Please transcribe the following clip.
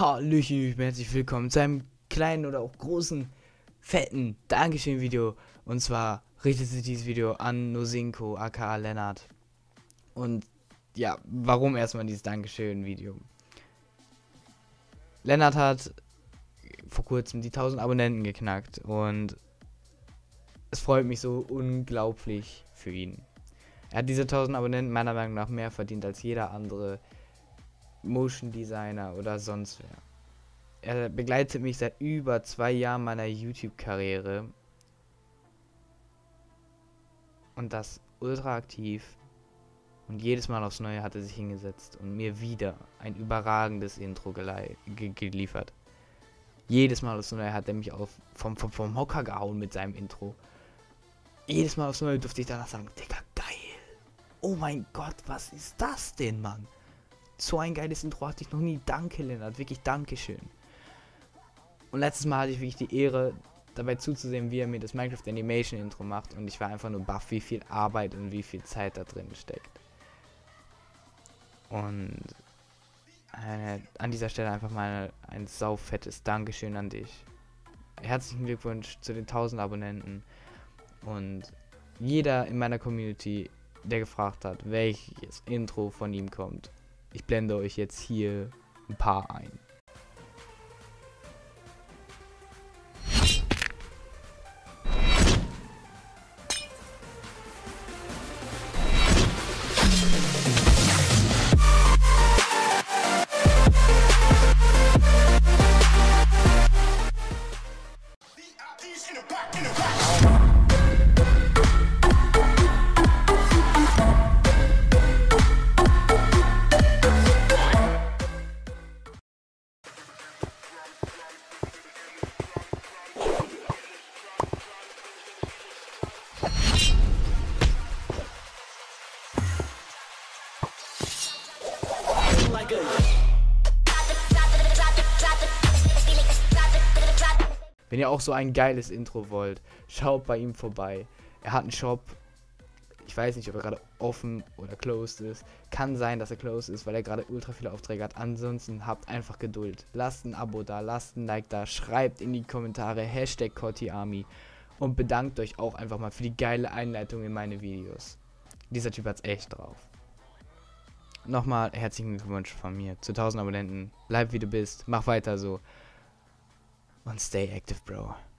Hallöchen, herzlich willkommen zu einem kleinen oder auch großen, fetten Dankeschön-Video. Und zwar richtet sich dieses Video an Nosinko, aka Lennart. Und ja, warum erstmal dieses Dankeschön-Video? Lennart hat vor kurzem die 1000 Abonnenten geknackt und es freut mich so unglaublich für ihn. Er hat diese 1000 Abonnenten meiner Meinung nach mehr verdient als jeder andere Motion Designer oder sonst wer. Er begleitet mich seit über 2 Jahren meiner YouTube-Karriere und das ultra aktiv, und jedes Mal aufs Neue hat er sich hingesetzt und mir wieder ein überragendes Intro geliefert. Jedes Mal aufs Neue hat er mich vom Hocker gehauen mit seinem Intro. Jedes Mal aufs Neue durfte ich danach sagen, Digga, geil. Oh mein Gott, was ist das denn, Mann? So ein geiles Intro hatte ich noch nie. Danke, Lennart. Wirklich Dankeschön. Und letztes Mal hatte ich wirklich die Ehre, dabei zuzusehen, wie er mir das Minecraft Animation Intro macht. Und ich war einfach nur baff, wie viel Arbeit und wie viel Zeit da drin steckt. Und an dieser Stelle einfach mal ein saufettes Dankeschön an dich. Herzlichen Glückwunsch zu den 1000 Abonnenten. Und jeder in meiner Community, der gefragt hat, welches Intro von ihm kommt, ich blende euch jetzt hier ein paar ein. Wenn ihr auch so ein geiles Intro wollt, schaut bei ihm vorbei. Er hat einen Shop. Ich weiß nicht, ob er gerade offen oder closed ist. Kann sein, dass er closed ist, weil er gerade ultra viele Aufträge hat. Ansonsten habt einfach Geduld. Lasst ein Abo da, lasst ein Like da, schreibt in die Kommentare #CottiArmy und bedankt euch auch einfach mal für die geile Einleitung in meine Videos. Dieser Typ hat's echt drauf. Nochmal herzlichen Glückwunsch von mir zu 1000 Abonnenten. Bleib wie du bist, mach weiter so. Und stay active, Bro.